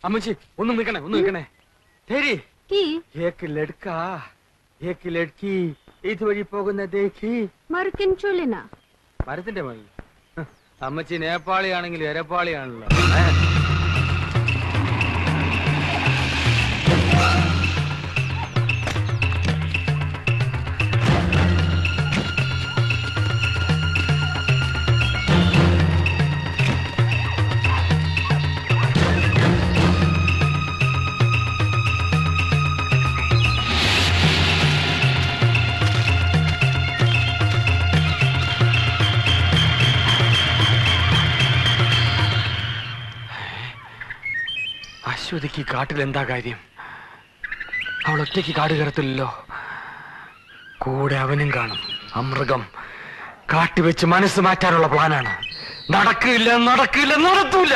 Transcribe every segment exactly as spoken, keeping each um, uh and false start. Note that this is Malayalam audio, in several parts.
അമ്മച്ചി ഒന്ന് നിൽക്കണേ ഒന്ന് നിൽക്കണേ തേരി ഏക്ക് ലഡ്ക ഏക്ക് ലഡ്കി ഇതുവഴി പോകുന്ന ദേഖി മറുക്കിൻചൊല്ലിന മരത്തിന്റെ മതി അമ്മച്ചി നേപ്പാളിയാണെങ്കിൽ എരപ്പാളിയാണല്ലോ അശ്വതിക്ക് കാട്ടിൽ എന്താ കാര്യം? അവൾ ഒറ്റയ്ക്ക് കാട് കയറത്തില്ലല്ലോ, കൂടെ അവനും കാണും. അമൃഗം കാട്ടിവെച്ച് മനസ്സ് മാറ്റാനുള്ള പ്ലാനാണ്. നടക്കില്ല നടക്കില്ല നടത്തൂല.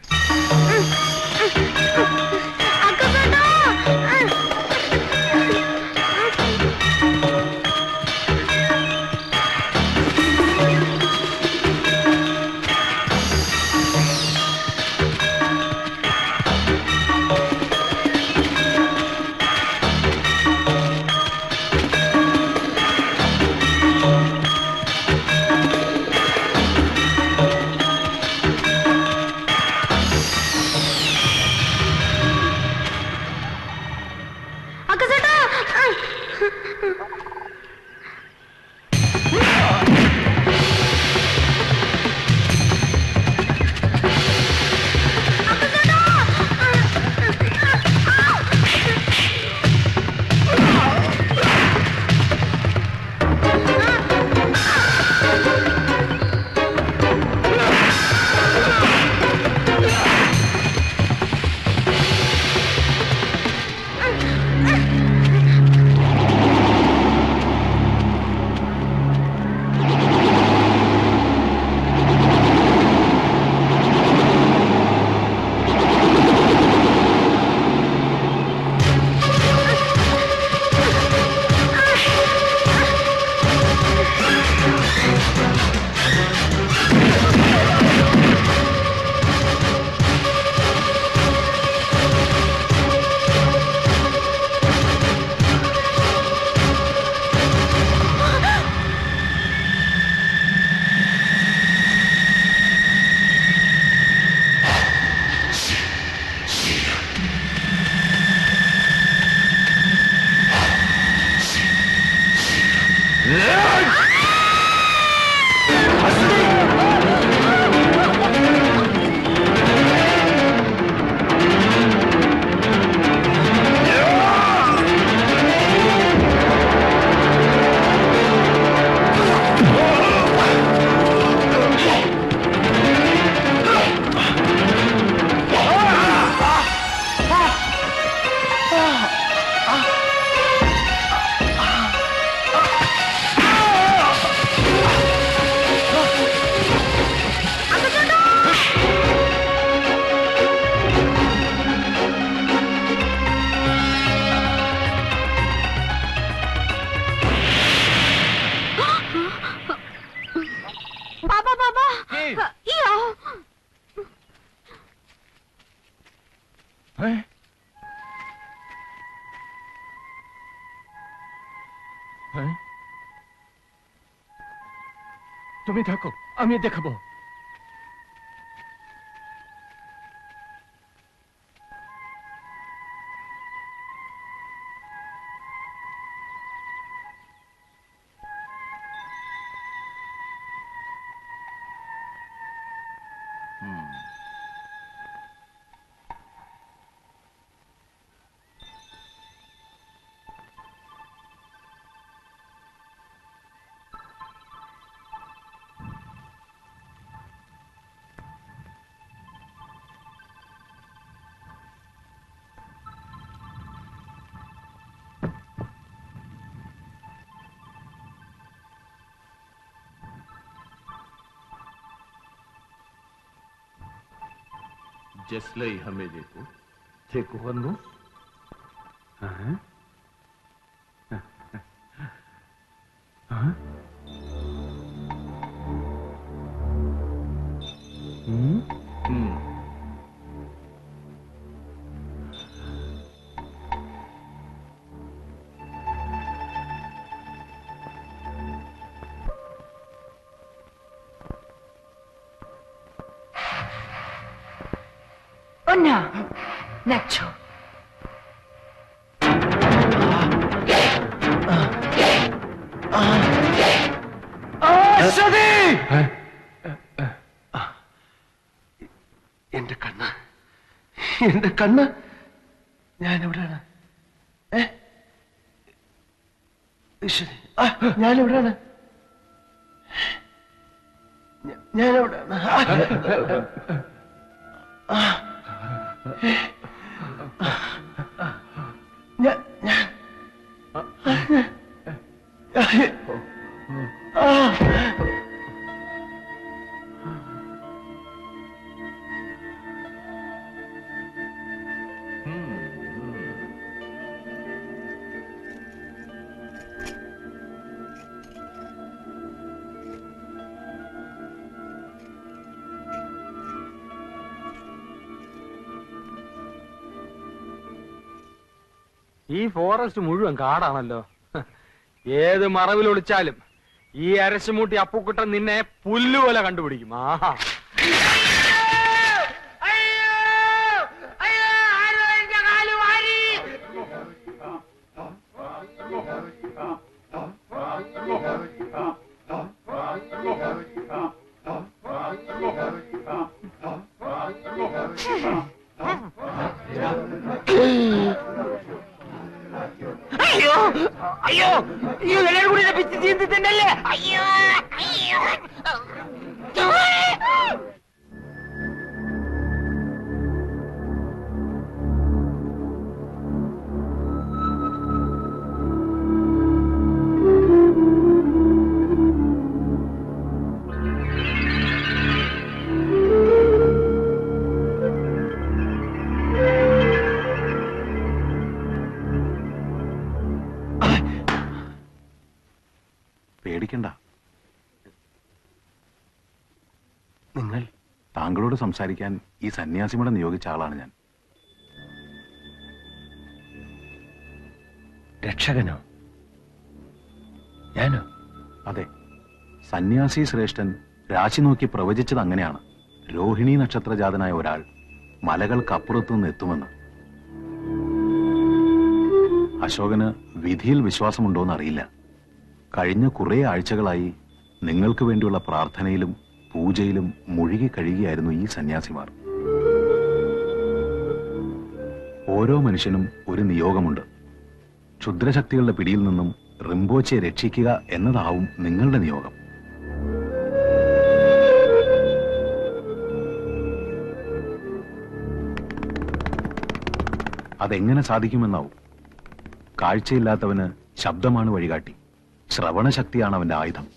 তুমি থাকো, আমি দেখাবো। जसलई हमें देखो थे कुहनु हाँ हाँ हम्म हम्म Onna, Nacho. എന്റെ കണ്ണ് എന്റെ കണ്ണ് ഞാൻ എവിടെയാണ് ഏ ഞാൻ എവിടെയാണ് ഞാൻ എവിടെയാണ് ഞാൻ ഞാൻ ഈ ഫോറസ്റ്റ് മുഴുവൻ കാടാണല്ലോ. ഏത് മറവിൽ ഒളിച്ചാലും ഈ അരശുമൂട്ടി അപ്പുക്കുട്ടൻ നിന്നെ പുല്ലുപോലെ കണ്ടുപിടിക്കും. ആഹാ അയ്യോ അയ്യോ അയ്യോ എല്ലാവരും കൂടി പിച്ച് ചീന്തി തന്നെയല്ലേ. അയ്യോ അയ്യോ പേടിക്കണ്ട. നിങ്ങൾ താങ്കളോട് സംസാരിക്കാൻ ഈ സന്യാസിമടെ നിയോഗിച്ച ആളാണ് ഞാൻ. രക്ഷകനോ? ഞാനോ? അതെ, സന്യാസി ശ്രേഷ്ഠൻ രാശി നോക്കി പ്രവചിച്ചത് അങ്ങനെയാണ്. രോഹിണി നക്ഷത്രജാതനായ ഒരാൾ മലകൾക്കപ്പുറത്തു നിന്ന് എത്തുമെന്ന്. അശോകന് വിധിയിൽ വിശ്വാസമുണ്ടോന്ന് അറിയില്ല. കഴിഞ്ഞ കുറേ ആഴ്ചകളായി നിങ്ങൾക്ക് വേണ്ടിയുള്ള പ്രാർത്ഥനയിലും പൂജയിലും മുഴുകി കഴിയുകയായിരുന്നു ഈ സന്യാസിമാർ. ഓരോ മനുഷ്യനും ഒരു നിയോഗമുണ്ട്. ക്ഷുദ്രശക്തികളുടെ പിടിയിൽ നിന്നും റിംബോച്ചയെ രക്ഷിക്കുക എന്നതാവും നിങ്ങളുടെ നിയോഗം. അതെങ്ങനെ സാധിക്കുമെന്നാവും. കാഴ്ചയില്ലാത്തവന് ശബ്ദമാണ് വഴികാട്ടി, ശ്രവണശക്തിയാണ് അവന്റെ ആയുധം.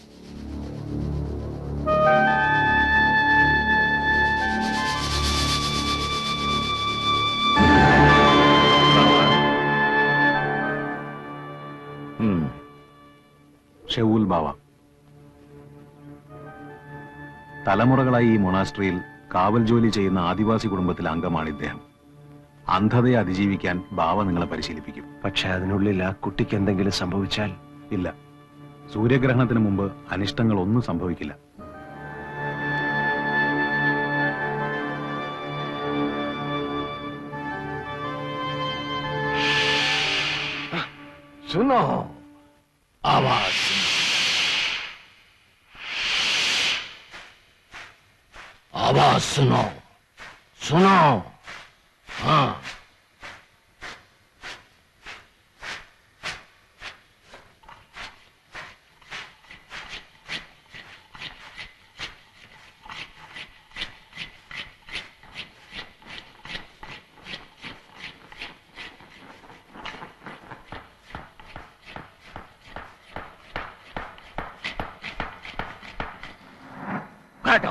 ഷെവൂൽ ബാവ തലമുറകളായി ഈ മൊണാസ്ട്രിയിൽ കാവൽ ജോലി ചെയ്യുന്ന ആദിവാസി കുടുംബത്തിലെ അംഗമാണ് ഇദ്ദേഹം. അന്ധതയെ അതിജീവിക്കാൻ ബാവ നിങ്ങളെ പരിശീലിപ്പിക്കും. പക്ഷെ അതിനുള്ളിൽ ആ കുട്ടിക്ക് എന്തെങ്കിലും സംഭവിച്ചാൽ? ഇല്ല, സൂര്യഗ്രഹണത്തിന് മുമ്പ് അനിഷ്ടങ്ങൾ ഒന്നും സംഭവിക്കില്ല. सुनो आवाज, आवाज सुनो, सुनो। हाँ, काटो।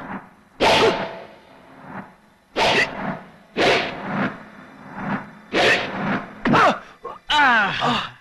Ah!